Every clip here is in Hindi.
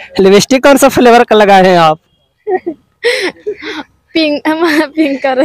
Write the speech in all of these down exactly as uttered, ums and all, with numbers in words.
लिपस्टिक कौन सा फ्लेवर का लगाए हैं आप? पिंक पिंक कर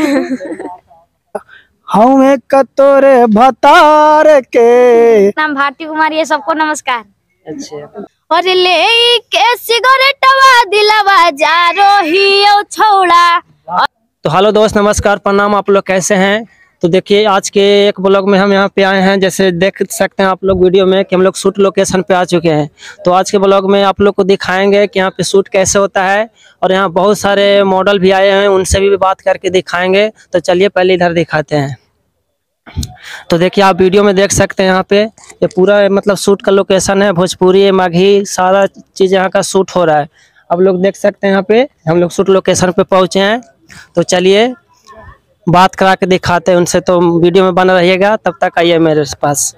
हमें कतोरे भतार के। नाम भारती कुमारी है। सबको नमस्कार। अच्छा। और ले के सिगरेटवा दिलवा जा रोही ओ छौड़ा। तो हेलो दोस्त, नमस्कार, प्रणाम। आप लोग कैसे हैं? तो देखिए आज के एक ब्लॉग में हम यहाँ पे आए हैं। जैसे देख सकते हैं आप लोग वीडियो में कि हम लोग शूट लोकेशन पे आ चुके हैं। तो आज के ब्लॉग में आप लोग को दिखाएंगे कि यहाँ पे शूट कैसे होता है, और यहाँ बहुत सारे मॉडल भी आए हैं, उनसे भी बात करके दिखाएंगे। तो चलिए पहले इधर दिखाते हैं। तो देखिए आप वीडियो में देख सकते हैं यहाँ पे ये पूरा मतलब शूट का लोकेशन है। भोजपुरी, माघी, सारा चीज़ यहाँ का शूट हो रहा है। आप लोग देख सकते हैं यहाँ पे हम लोग शूट लोकेशन पे पहुँचे हैं। तो चलिए बात करा के दिखाते हैं उनसे। तो वीडियो में बना रहिएगा, तब तक आइए मेरे पास।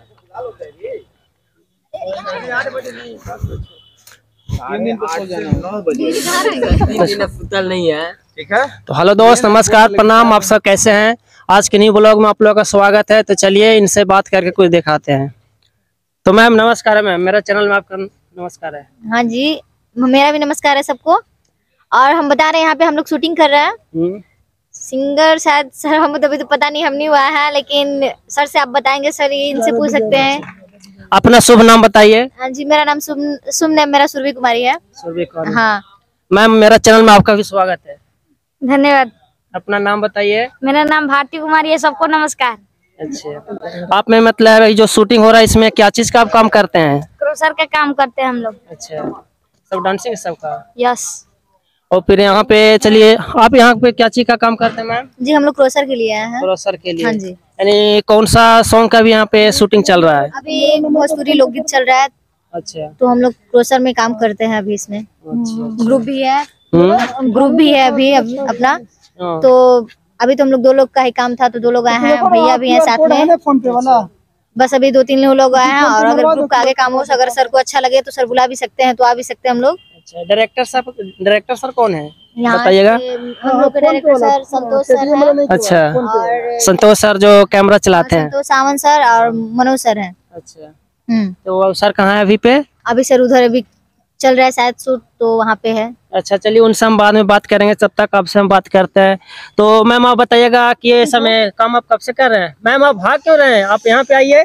नहीं है, ठीक है। तो हेलो दोस्त, नमस्कार, प्रणाम। आप सब कैसे हैं? आज के न्यू ब्लॉग में आप लोगों का स्वागत है। तो चलिए इनसे बात करके कुछ दिखाते हैं। तो मैम नमस्कार है। मैम मेरा चैनल में आपका नमस्कार है। हाँ जी, मेरा भी नमस्कार है सबको। और हम बता रहे हैं यहाँ पे हम लोग शूटिंग कर रहे हैं। सिंगर शायद सर हम तो अभी तो पता नहीं, हम नहीं हुआ है, लेकिन सर से आप बताएंगे। सर इनसे पूछ सकते हैं। अपना शुभ नाम बताइए। हाँ जी, मेरा नाम शुभ शुभ नाम मेरा सुरभि कुमारी है। सुरभि कुमारी। हाँ मैम मेरा चैनल में आपका भी स्वागत है। धन्यवाद। अपना नाम बताइए। मेरा नाम भारती कुमारी है। सबको नमस्कार। अच्छा, आप में मतलब ये जो शूटिंग हो रहा है इसमें क्या चीज का आप काम करते हैं? क्रोसर का काम करते हैं हम लोग। अच्छा, सब डांसिंग सब का? यस। और फिर यहाँ पे चलिए आप यहाँ पे क्या चीज का काम करते हैं मैम? जी हम लोग क्रोसर के लिए आए हैं। क्रोसर के लिए? हाँ जी। यानी कौन सा सॉन्ग का भी यहाँ पे शूटिंग चल रहा है? अभी भोजपुरी लोकगीत चल रहा है। अच्छा। तो हम लोग क्रोसर में काम करते हैं अभी इसमें। अच्छा। ग्रुप भी है। हम्म। ग्रुप भी है अभी अपना। तो अभी तो हम लोग दो लोग का ही काम था, तो दो लोग आए हैं। भैया भी हैं साथ में। बस अभी दो तीन लोग आए हैं। और अगर ग्रुप का आगे काम हो, अगर सर को अच्छा लगे तो सर बुला भी सकते हैं, तो आ भी सकते हैं हम लोग। अच्छा, डायरेक्टर सर डायरेक्टर सर कौन है यहाँ बताइएगा? हम लोग के डायरेक्टर सर संतोष सर हैं। अच्छा, और संतोष सर जो कैमरा चलाते हैं। संतोष सावंत सर और मनोज सर हैं। अच्छा। हम्म। तो सर कहाँ है अभी पे? अभी सर उधर अभी चल रहा है शायद शूट, तो वहाँ पे है। अच्छा, चलिए उनसे हम बाद में बात करेंगे। तब तक आपसे हम बात करते हैं। तो मैम आप बताइएगा कि ये समय काम आप कब से कर रहे हैं? मैम आप भाग क्यों रहे हैं? आप यहाँ पे आइए,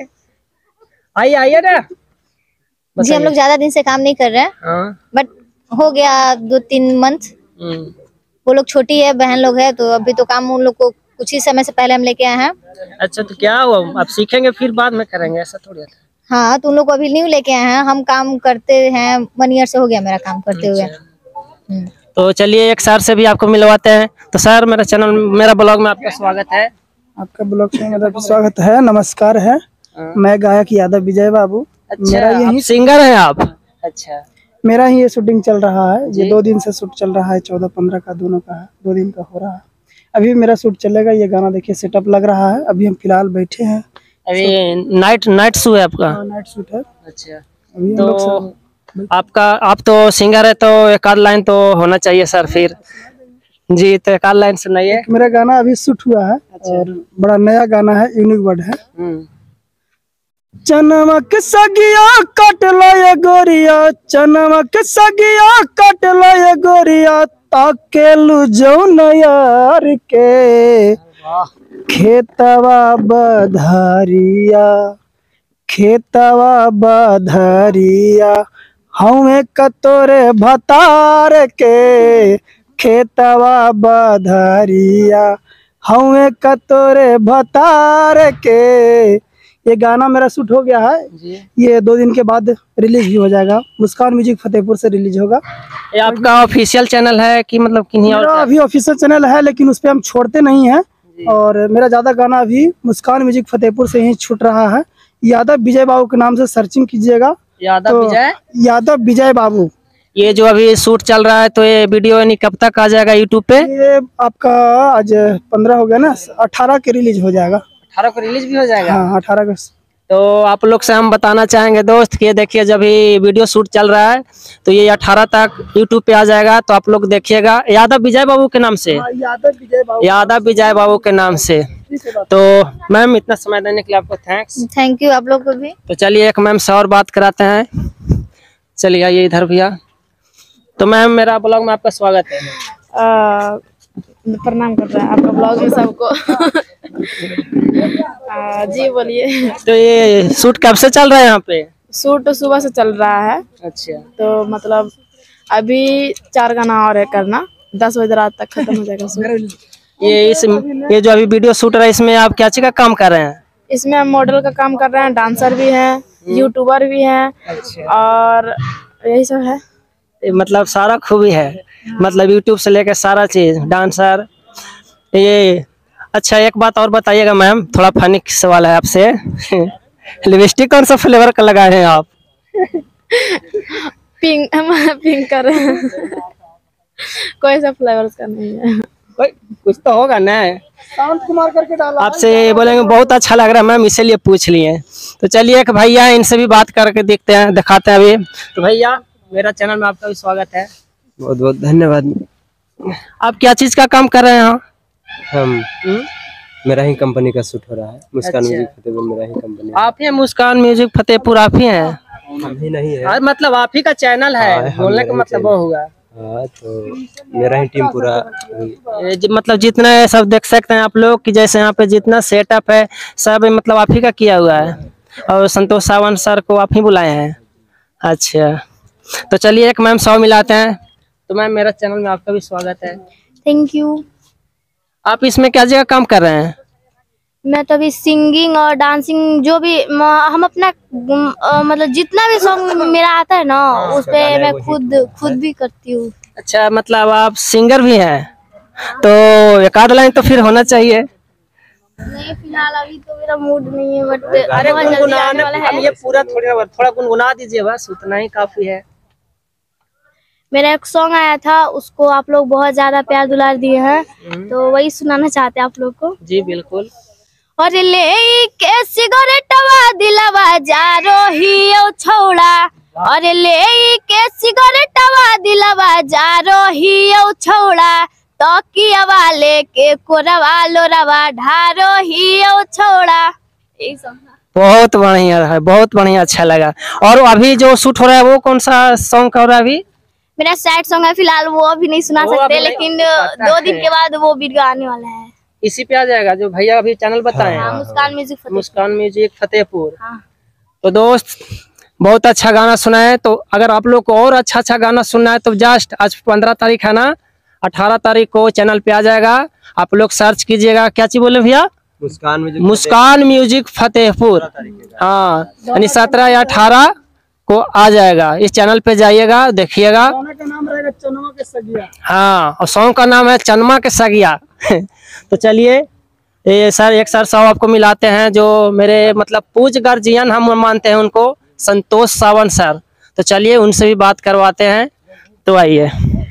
आइए आइए ना। जी हम लोग ज्यादा दिन से काम नहीं कर रहे हैं। हाँ। बट हो गया दो तीन मंथ। वो लोग छोटी है, बहन लोग है, तो अभी तो काम उन लोग को कुछ ही समय से पहले हम लेके आए हैं। अच्छा, तो क्या हुआ, आप सीखेंगे फिर बाद में करेंगे, ऐसा थोड़ी है? हाँ, तो उन लोग को अभी न्यू लेके आए हैं। हम काम करते हैं, वन ईयर से हो गया मेरा काम करते हुए। तो चलिए एक सर से भी आपको मिलवाते हैं। तो सर मेरा चैनल मेरा ब्लॉग में आपका स्वागत है। आपका ब्लॉग में मेरा स्वागत है, नमस्कार है। मैं गायक यादव विजय बाबू। अच्छा, मेरा यही सिंगर है आप? अच्छा। मेरा ही ये शूटिंग चल रहा है। ये दो दिन से शूट चल रहा है, चौदह पंद्रह का दोनों का है, दो दिन का हो रहा है। अभी मेरा शूट चलेगा। ये गाना देखिए सेटअप लग रहा है। अभी हम फिलहाल बैठे हैं। अभी नाइट नाइट शो है आपका? नाइट शूट है। अच्छा। अभी तो हम लोग आपका आप तो सिंगर है, तो एक आध लाइन तो होना चाहिए सर फिर। जी, तो एक आध लाइन सुनाइए। मेरा गाना अभी शूट हुआ है। अच्छा। और बड़ा नया गाना है, यूनिक वर्ड है। चनमक सगिया कट लय गोरिया, चनमक सगिया कट लय गोरिया, ताकेलु जौन यार के खेतवा बधरिया, खेतवा बधरिया हमें कतोरे भतार के, खेतवा बधरिया हमें कतोरे भतार के। ये गाना मेरा शूट हो गया है जी। ये दो दिन के बाद रिलीज भी हो जाएगा। मुस्कान म्यूजिक फतेहपुर से रिलीज होगा। ये आपका ऑफिशियल चैनल है कि मतलब किन्हीं और? अभी ऑफिशियल चैनल है, लेकिन उस पे हम छोड़ते नहीं हैं। और मेरा ज्यादा गाना अभी मुस्कान म्यूजिक फतेहपुर से ही छूट रहा है। यादव विजय बाबू के नाम से सर्चिंग कीजिएगा। यादव तो विजय यादव विजय बाबू। ये जो अभी शूट चल रहा है, तो ये वीडियो यानी कब तक आ जाएगा यूट्यूब पे? ये आपका आज पंद्रह हो गया ना, अठारह के रिलीज हो जाएगा। अठारह को रिलीज भी हो जाएगा? हाँ, अठारह को। तो आप लोग से हम बताना चाहेंगे दोस्त कि ये देखिए जब ये वीडियो शूट चल रहा है तो ये अठारह तक यूट्यूब पे आ जाएगा। तो आप लोग देखिएगा यादव विजय बाबू के नाम से। यादव विजय बाबू, यादव विजय बाबू के नाम से। तो मैम इतना समय देने के लिए आपको थैंक्स। थैंक यू आप लोग को भी। तो चलिए एक मैम से और बात कराते हैं। चलिए आइए इधर भैया। तो मैम मेरा ब्लॉग में आपका स्वागत है। आ, प्रणाम कर रहे हैं आपका ब्लॉग में सबको। आ, जी बोलिए। तो ये शूट कब से चल रहा है यहाँ पे? शूट तो सुबह से चल रहा है। अच्छा। तो मतलब अभी चार गाना और है करना, दस बजे रात तक खत्म हो जाएगा शूट। ये इस ये जो अभी वीडियो शूट रहा है इसमें आप क्या चीज का काम कर रहे हैं? इसमें हम मॉडल का काम कर रहे हैं, डांसर भी हैं, यूट्यूबर भी हैं। अच्छा। और यही सब है। मतलब सारा खूबी है, मतलब यूट्यूब से लेकर सारा चीज, डांसर ये। अच्छा एक बात और बताइएगा मैम, थोड़ा फनी सवाल है आपसे। लिपस्टिक कौन सा फ्लेवर का लगाए हैं आप? पिंक पिंक कर रहे हैं। कोई सा फ्लेवर का नहीं है, कोई कुछ तो होगा ना। शांत कुमार करके डाला। आपसे बोलेंगे बहुत अच्छा लग रहा है मैम, इसीलिए पूछ लिए। तो चलिए एक भैया इनसे भी बात करके देखते हैं, दिखाते हैं अभी। तो भैया मेरा चैनल में आपका भी स्वागत है। बहुत बहुत धन्यवाद। आप क्या चीज का काम कर रहे हैं यहाँ? हम हुँ? मेरा ही कंपनी का शूट हो रहा है, मुस्कान अच्छा। म्यूजिक फतेहपुर मेरा ही कंपनी। आप ही मुस्कान म्यूजिक फतेहपुर आप ही हैं? हम ही नहीं है। और मतलब आप ही का चैनल है, हाँ, बोलने का मतलब वो हुआ। हाँ तो मेरा ही टीम पूरा। ये ज- मतलब जितना है सब देख सकते हैं आप लोग कि जैसे यहाँ पे जितना सेटअप है सब मतलब आप ही का किया हुआ है, और संतोष सावंत सर को आप ही बुलाए हैं। अच्छा तो चलिए एक मैम सौ मिलाते हैं। तो मैम मेरा चैनल में आपका भी स्वागत है। Thank you. आप इसमें क्या जगह काम कर रहे हैं? मैं तो अभी सिंगिंग और डांसिंग जो भी म, हम अपना गुम- अ, मतलब जितना भी सॉन्ग मेरा आता है ना उस पे मैं खुद खुद भी करती हूँ। अच्छा मतलब आप सिंगर भी हैं, तो एक आध लाइन तो फिर होना चाहिए। नहीं फिलहाल अभी तो मेरा मूड नहीं है, बट अरे गुनगुनाने हम ये पूरा थोड़ा थोड़ा गुनगुना दीजिए, बस उतना ही काफी है। मेरा एक सॉन्ग आया था, उसको आप लोग बहुत ज्यादा प्यार दुलार दिए हैं, तो वही सुनाना चाहते हैं आप लोग को। जी बिल्कुल। और ले के सिगरेटवा दिलवा जा रोहियो छौड़ा, और ले के सिगरेटवा दिलवा जा रोहियो छौड़ा, तो किया वाले के कोरवा लोरवा ढारो हियो छौड़ा। यही सब बहुत बढ़िया है, बहुत बढ़िया, अच्छा लगा। और अभी जो शूट हो रहा है वो कौन सा सॉन्ग हो रहा है अभी? मेरा सैड सॉन्ग है, फिलहाल वो अभी नहीं सुना वो सकते, अभी लेकिन नहीं दो दिन के बाद वो वीडियो आने वाला है। इसी पे आ जाएगा जो भैया अभी चैनल बताए हाँ, हैं, मुस्कान म्यूजिक फतेहपुर। मुस्कान म्यूजिक फतेहपुर। हाँ। तो दोस्त बहुत अच्छा गाना सुना है, तो अगर आप लोग को और अच्छा अच्छा गाना सुनना है तो जस्ट आज पंद्रह तारीख है ना, अठारह तारीख को चैनल पे आ जाएगा, आप लोग सर्च कीजिएगा। क्या चीज बोले भैया? Muskan music Muskan music Fatehpur. हाँ यानी सत्रह या अठारह को आ जाएगा। इस चैनल पे जाइएगा, देखिएगा। गाना का नाम रहेगा चनमा के सगिया। हाँ और सॉन्ग का नाम है चनमा के सगिया। तो चलिए ये सर एक सर साहब आपको मिलाते हैं, जो मेरे मतलब पूज गार्जियन हम मानते हैं उनको, संतोष सावंत सर। तो चलिए उनसे भी बात करवाते हैं। तो आइए।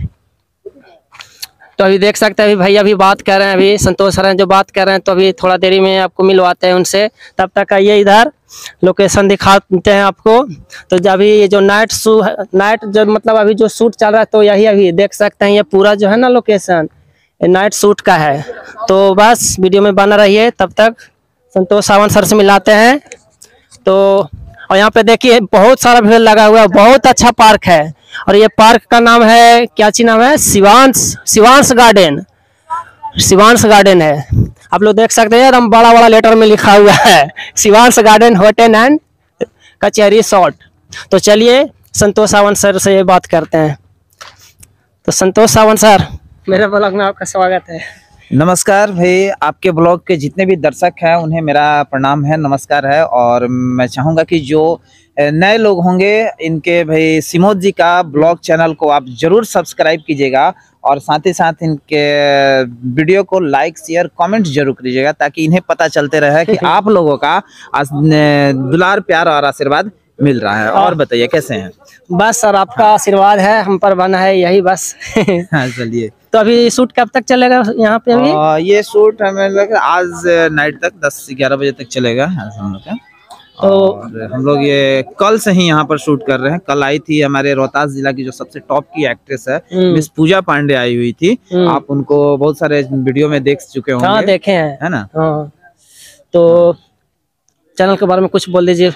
तो अभी देख सकते हैं अभी भैया भी बात कर रहे हैं, अभी संतोष सर हैं जो बात कर रहे हैं, तो अभी थोड़ा देरी में आपको मिलवाते हैं उनसे। तब तक आइए इधर, लोकेशन दिखाते हैं आपको। तो जब अभी ये जो नाइट शू नाइट जो मतलब अभी जो शूट चल रहा है, तो यही अभी देख सकते हैं ये पूरा जो है ना लोकेशन नाइट शूट का है। तो बस वीडियो में बना रहिए, तब तक संतोष सावंत सर से मिलाते हैं। तो और यहाँ पे देखिए बहुत सारा भीड़ लगा हुआ है, बहुत अच्छा पार्क है। और ये पार्क का नाम है, क्या चीज नाम है? शिवांश शिवांश गार्डन, शिवांश गार्डन है। आप लोग देख सकते हैं एकदम बड़ा बड़ा लेटर में लिखा हुआ है, शिवांश गार्डन होटल एंड कचहरी शॉर्ट। तो चलिए संतोष सावंत सर से बात करते हैं। तो संतोष सावंत सर, मेरे ब्लॉग में आपका स्वागत है। नमस्कार भाई, आपके ब्लॉग के जितने भी दर्शक हैं उन्हें मेरा प्रणाम है, नमस्कार है। और मैं चाहूँगा कि जो नए लोग होंगे इनके भाई सिमोद जी का ब्लॉग चैनल को आप जरूर सब्सक्राइब कीजिएगा, और साथ ही साथ इनके वीडियो को लाइक शेयर कमेंट जरूर कीजिएगा, ताकि इन्हें पता चलते रहे कि आप लोगों का दुलार प्यार और आशीर्वाद मिल रहा है। और बताइए कैसे हैं? बस सर आपका आशीर्वाद है हम पर बना है, यही बस। हाँ चलिए। तो अभी शूट कब तक चलेगा यहाँ पे अभी? आ, ये शूट हमें लग आज नाइट तक दस से ग्यारह बजे तक चलेगा हम लोग का। तो और हम लोग ये कल से ही यहाँ पर शूट कर रहे हैं। कल आई थी हमारे रोहतास जिला की जो सबसे टॉप की एक्ट्रेस है मिस पूजा पांडे, आई हुई थी। आप उनको बहुत सारे वीडियो में देख चुके होंगे। हाँ देखे हैं, है ना? हाँ। तो चैनल के बारे में कुछ बोल दीजिए।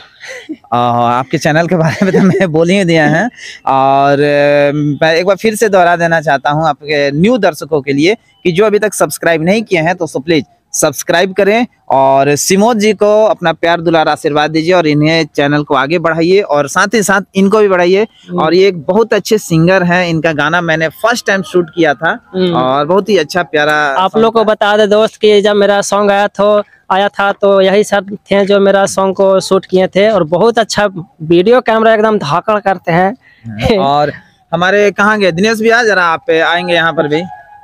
आपके चैनल के बारे में तो मैं बोल ही दिया है, और मैं एक बार फिर से दोहरा देना चाहता हूं आपके न्यू दर्शकों के लिए कि जो अभी तक सब्सक्राइब नहीं किए हैं तो सो प्लीज सब्सक्राइब करें और सिमोद जी को अपना प्यार दुलार आशीर्वाद दीजिए और इन्हें चैनल को आगे बढ़ाइए और साथ ही साथ इनको भी बढ़ाइए। और ये एक बहुत अच्छे सिंगर हैं, इनका गाना मैंने फर्स्ट टाइम शूट किया था और बहुत ही अच्छा प्यारा। आप लोग को बता दे दोस्त कि जब मेरा सॉन्ग आया था आया था तो यही सर थे जो मेरा सॉन्ग को शूट किए थे और बहुत अच्छा वीडियो कैमरा एकदम धाकड़ करते हैं। और हमारे कहाँ गए दिनेश भैया, जरा आप आएंगे यहाँ पर भी।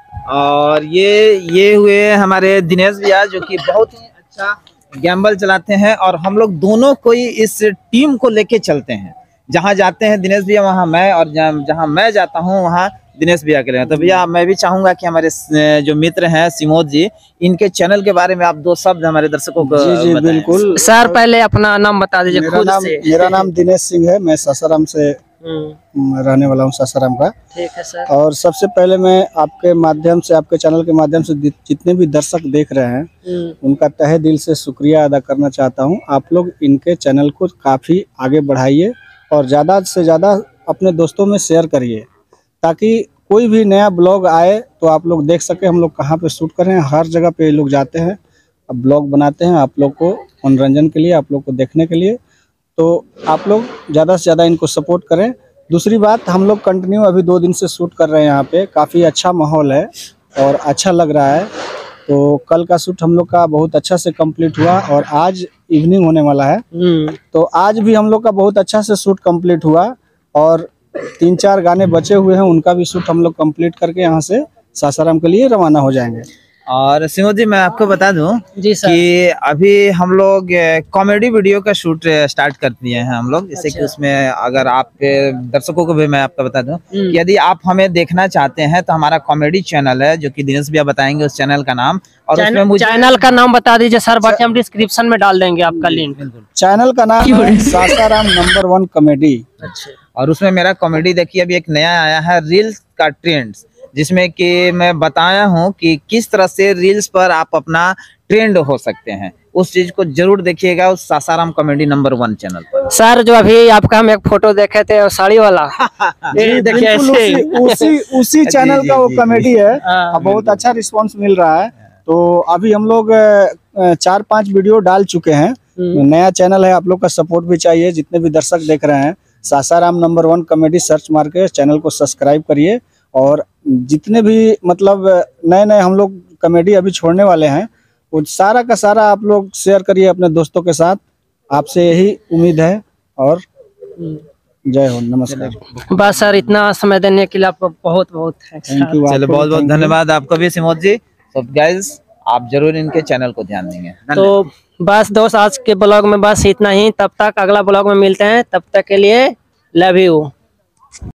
और ये ये हुए हमारे दिनेश भैया जो कि बहुत ही अच्छा गैम्बल चलाते हैं और हम लोग दोनों कोई इस टीम को लेके चलते हैं। जहाँ जाते हैं दिनेश भैया वहाँ मैं, और जहाँ मैं जाता हूँ वहाँ दिनेश भैया के लिए। तो भैया मैं भी चाहूंगा कि हमारे जो मित्र हैं सिमोद जी, इनके चैनल के बारे में आप दो शब्द हमारे दर्शकों को। जी जी बिल्कुल सर, पहले अपना नाम बता दीजिए मेरा खुद नाम से। मेरा नाम दिनेश सिंह है, मैं सासाराम से रहने वाला हूँ, सासाराम का। ठीक है सर। और सबसे पहले मैं आपके माध्यम से, आपके चैनल के माध्यम से जितने भी दर्शक देख रहे हैं उनका तहे दिल से शुक्रिया अदा करना चाहता हूँ। आप लोग इनके चैनल को काफ़ी आगे बढ़ाइए और ज़्यादा से ज़्यादा अपने दोस्तों में शेयर करिए ताकि कोई भी नया ब्लॉग आए तो आप लोग देख सके हम लोग कहाँ पे शूट कर रहे हैं। हर जगह पे लोग जाते हैं, अब ब्लॉग बनाते हैं आप लोग को मनोरंजन के लिए, आप लोग को देखने के लिए। तो आप लोग ज़्यादा से ज़्यादा इनको सपोर्ट करें। दूसरी बात, हम लोग कंटिन्यू अभी दो दिन से शूट कर रहे हैं यहाँ पे, काफ़ी अच्छा माहौल है और अच्छा लग रहा है। तो कल का शूट हम लोग का बहुत अच्छा से कंप्लीट हुआ और आज इवनिंग होने वाला है, तो आज भी हम लोग का बहुत अच्छा से शूट कंप्लीट हुआ और तीन चार गाने बचे हुए हैं, उनका भी शूट हम लोग कंप्लीट करके यहाँ से सासाराम के लिए रवाना हो जाएंगे। और सिमोद जी मैं आपको बता दूं जी सर कि अभी हम लोग कॉमेडी वीडियो का शूट स्टार्ट कर दिए हैं हम लोग, जैसे कि उसमें अगर आप दर्शकों को भी मैं आपको बता दूं कि यदि आप हमें देखना चाहते हैं तो हमारा कॉमेडी चैनल है जो कि दिनेश भैया बताएंगे उस चैनल का नाम। और उसमें मुझे चैनल का नाम बता दीजिए सर, बाकी हम डिस्क्रिप्शन में डाल देंगे आपका लिंक। चैनल का नाम है सासाराम नंबर वन कॉमेडी। अच्छा। और उसमें मेरा कॉमेडी देखिए अभी एक नया आया है रील्स का ट्रेंड्स, जिसमें कि मैं बताया हूं कि किस तरह से रील्स पर आप अपना ट्रेंड हो सकते हैं। उस चीज को जरूर देखिएगा उस Sasaram comedy number one channel पर। सर जो अभी आपका हम एक फोटो देखे थे साड़ी वाला ये देखिए ऐसे उसी उसी, उसी चैनल का वो कॉमेडी है, अब बहुत अच्छा रिस्पांस मिल रहा है। तो अभी हम लोग चार पांच वीडियो डाल चुके हैं, नया चैनल है, आप लोग का सपोर्ट भी चाहिए। जितने भी दर्शक देख रहे हैं Sasaram number one comedy search मार के चैनल को सब्सक्राइब करिए और जितने भी मतलब नए नए हम लोग कॉमेडी अभी छोड़ने वाले हैं वो सारा का सारा आप लोग शेयर करिए अपने दोस्तों के साथ। आपसे यही उम्मीद है और जय हो, नमस्कार। बस सर, इतना समय देने के लिए आपको बहुत बहुत थैंक यू। चलो बहुत बहुत धन्यवाद आपको भी सिमोद जी। तो गाइस आप जरूर इनके चैनल को ध्यान देंगे। तो बस दोस्त आज के ब्लॉग में बस इतना ही, तब तक अगला ब्लॉग में मिलते हैं, तब तक के लिए लव यू।